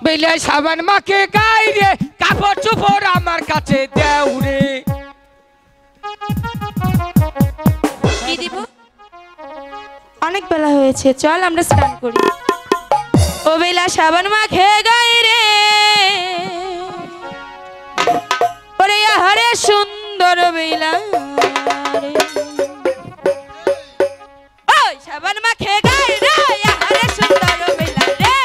বেলে সাবান মাকে গাই রে কাপড় চোপড় আমার কাছে দেও রে। কি দিব? অনেক বেলা হয়েছে, চল আমরা স্নান করি। ও বেলা সাবান মাখে গাই রে ওরে আহারে সুন্দর বেলা ওই সাবান মাখে গাই রে আহারে সুন্দর বেলা রে।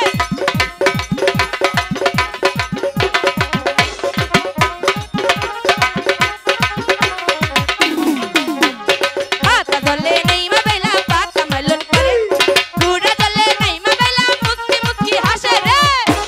পাতা দলে নেই মা বেলা পাতা মেলন করে গুড়া দলে নেই মা বেলা মুস্কি মুস্কি হাসে রে।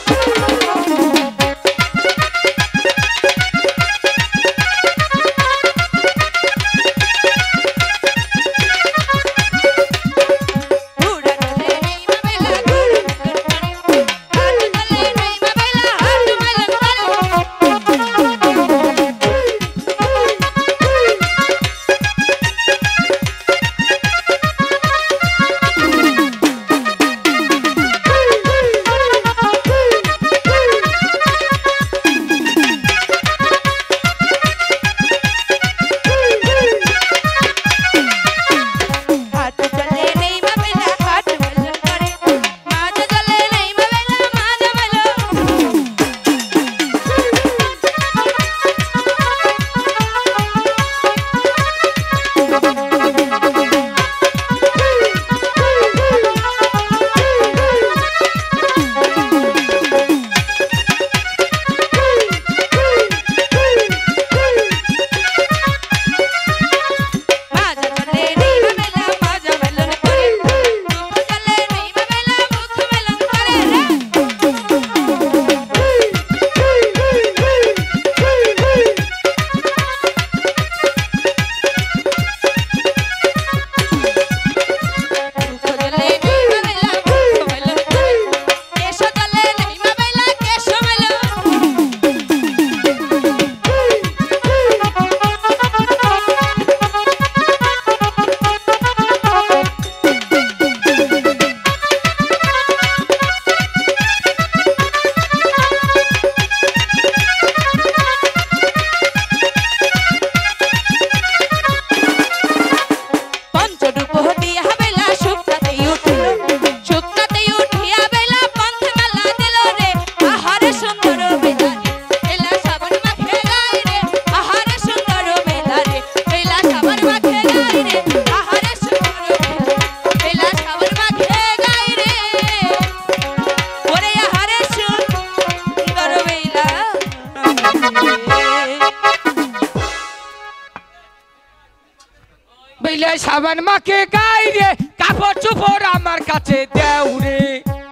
বেলে সাবান মাকে গাই রে কাপড় চোপড় আমার কাছে দেও রে।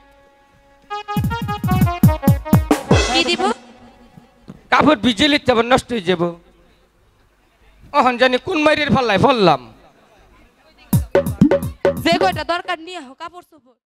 কি দিব? কাপড় ভিজে লিখতে নষ্ট হয়ে যাব। অহন জানি কোন মাইরের ফাল্লায় ফললাম। যে কয়টা দরকার নিয়ে কাপড় চোপড়